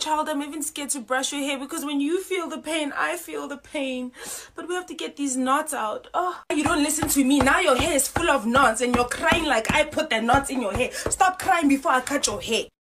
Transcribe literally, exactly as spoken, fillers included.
child, I'm even scared to brush your hair because when you feel the pain, I feel the pain. But we have to get these knots out. Oh, you don't listen to me. Now your hair is full of knots and you're crying like I put the knots in your hair. Stop crying before I cut your hair.